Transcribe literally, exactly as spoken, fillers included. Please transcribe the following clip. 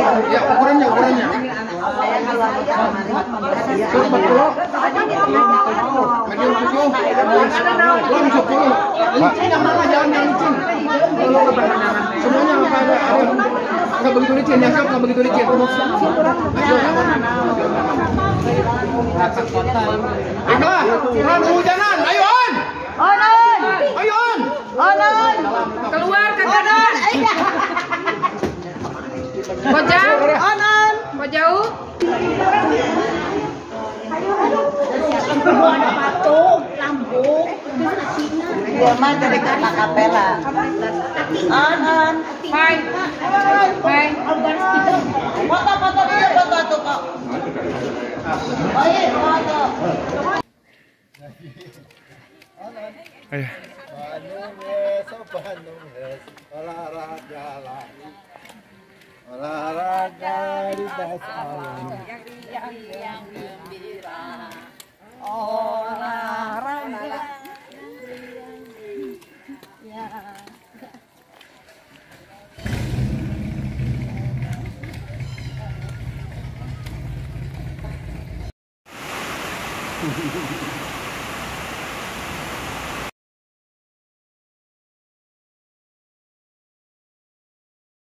Ya, ukurannya, ukurannya. Medium tujuh, belum sepuluh. Licin yang mana? Jangan yang licin. Semuanya nggak ada, ada nggak begitu licin, yang nggak begitu licin. Baiklah, sekarang hujanan, ayo on. Onon, Ayo on. onon, Keluar katakan. Kau jauh? onon. Kau jauh? Ada patung, lambung, dia mah dari kata kapela. Onon. Hai. Hai. Foto-foto dia foto tuh kok. Oh iya, foto. Ayo. Bandung es, oh Bandung es, olahraga lari, olahraga di tas alam. Yang yang gembira, olahraga. Ya.